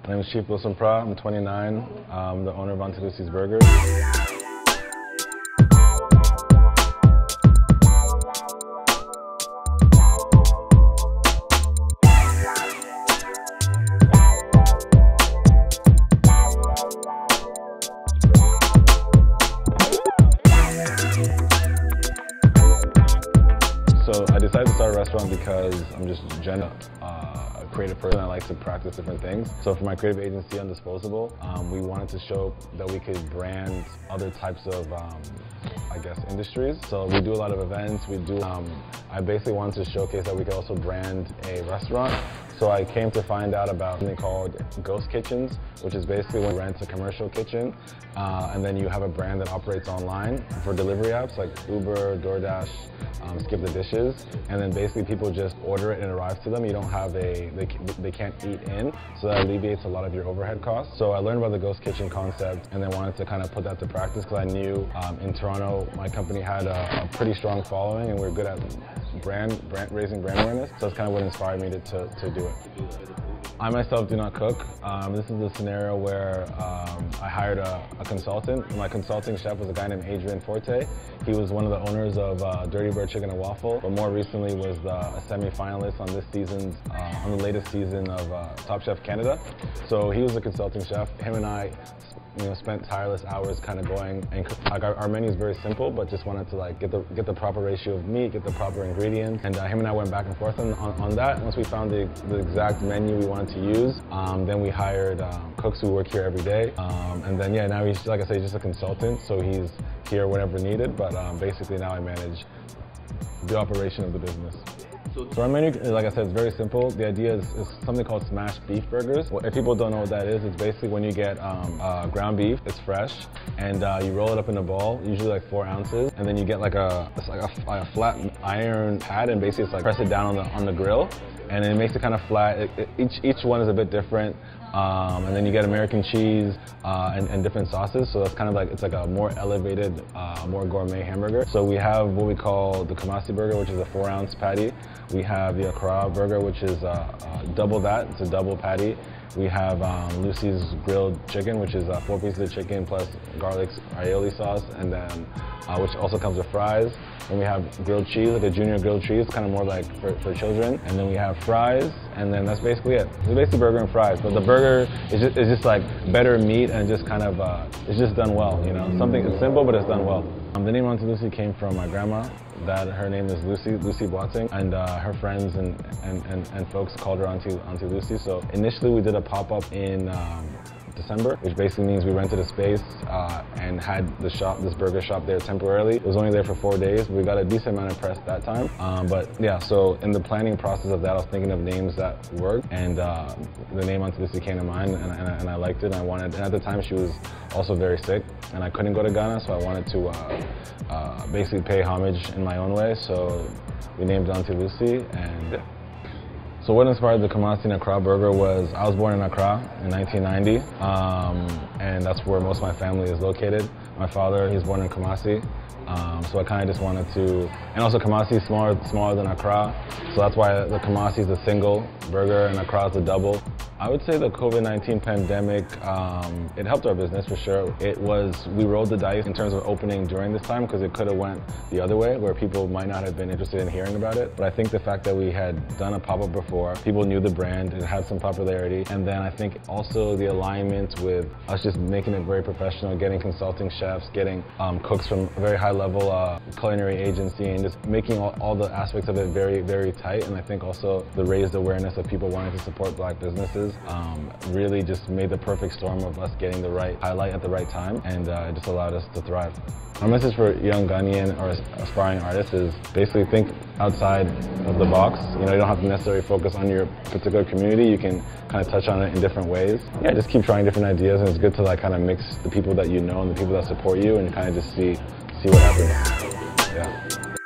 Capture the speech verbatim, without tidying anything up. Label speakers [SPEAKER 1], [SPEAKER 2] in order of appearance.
[SPEAKER 1] My name is Chieff Bosompra. I'm twenty-nine. I'm the owner of Aunty Lucy's Burgers. So I decided to start a restaurant because I'm just generally uh, a creative person. I like to practice different things. So for my creative agency, Undisposable, um, we wanted to show that we could brand other types of, um, I guess, industries. So we do a lot of events. We do. Um, I basically wanted to showcase that we could also brand a restaurant. So I came to find out about something called ghost kitchens, which is basically when you rent a commercial kitchen, uh, and then you have a brand that operates online for delivery apps like Uber, DoorDash, um, Skip the Dishes, and then basically people just order it and it arrives to them. You don't have a, they, they can't eat in, so that alleviates a lot of your overhead costs. So I learned about the ghost kitchen concept and then wanted to kind of put that to practice because I knew um, in Toronto my company had a, a pretty strong following and we we're good at brand, brand raising brand awareness. So that's kind of what inspired me to, to, to do it. I myself do not cook. Um, this is a scenario where um, I hired a, a consultant. My consulting chef was a guy named Adrian Forte. He was one of the owners of uh, Dirty Bird Chicken and Waffle, but more recently was uh, a semi-finalist on this season's, uh, on the latest season of uh, Top Chef Canada. So he was a consulting chef. Him and I, you know, spent tireless hours kind of going, and like our, our menu is very simple, but just wanted to like get the get the proper ratio of meat, get the proper ingredients, and uh, him and I went back and forth on, on, on that. Once we found the, the exact menu we wanted to use, um, then we hired um, cooks who work here every day, um, and then yeah, now he's, like I say, just a consultant, so he's here whenever needed, but um, basically now I manage the operation of the business. So our menu, like I said, is very simple. The idea is, is something called smashed beef burgers. Well, if people don't know what that is, it's basically when you get um, uh, ground beef, it's fresh, and uh, you roll it up in a ball, usually like four ounces, and then you get like a, it's like a, a flat iron pad, and basically it's like press it down on the on the grill, and it makes it kind of flat. It, it, each each one is a bit different. Um, and then you get American cheese uh, and, and different sauces, so that's kind of like, it's like a more elevated, uh, more gourmet hamburger. So we have what we call the Kumasi burger, which is a four ounce patty. We have the Accra burger, which is uh, uh, double that, it's a double patty. We have um, Lucy's grilled chicken, which is uh, four pieces of chicken plus garlic aioli sauce, and then uh, which also comes with fries. Then we have grilled cheese, like a junior grilled cheese, kind of more like for, for children. And then we have fries, and then that's basically it. It's basically burger and fries, but the burger is just, is just like better meat and just kind of, uh, it's just done well, you know? Something, it's simple, but it's done well. Um, the name Aunty Lucy came from my grandma. That her name is Lucy, Lucy Boating, and uh, her friends and, and, and, and folks called her Aunty, Aunty Lucy. So initially we did a pop-up in um, December, which basically means we rented a space uh, and had the shop, this burger shop there temporarily. It was only there for four days. We got a decent amount of press that time. Um, but yeah, so in the planning process of that, I was thinking of names that worked, and uh, the name Aunty Lucy came to mind, and, and, and I liked it, and I wanted, and at the time she was also very sick, and I couldn't go to Ghana, so I wanted to uh, uh, basically pay homage in my own way, so we named Aunty Lucy, and yeah. So what inspired the Kumasi and Accra burger was, I was born in Accra in nineteen ninety, um, and that's where most of my family is located. My father, he's born in Kumasi, um, so I kind of just wanted to, and also Kumasi is smaller, smaller than Accra, so that's why the Kumasi is a single burger and Accra is a double. I would say the COVID nineteen pandemic, um, it helped our business for sure. It was, we rolled the dice in terms of opening during this time because it could have went the other way where people might not have been interested in hearing about it. But I think the fact that we had done a pop-up before, people knew the brand, it had some popularity. And then I think also the alignment with us just making it very professional, getting consulting chefs, getting um, cooks from a very high level uh, culinary agency, and just making all, all the aspects of it very, very tight. And I think also the raised awareness of people wanting to support black businesses Um, really just made the perfect storm of us getting the right highlight at the right time, and uh, it just allowed us to thrive. Our message for young Ghanaian or aspiring artists is basically think outside of the box. You know, you don't have to necessarily focus on your particular community. You can kind of touch on it in different ways. Yeah, just keep trying different ideas, and it's good to like kind of mix the people that you know and the people that support you, and kind of just see see what happens. Yeah.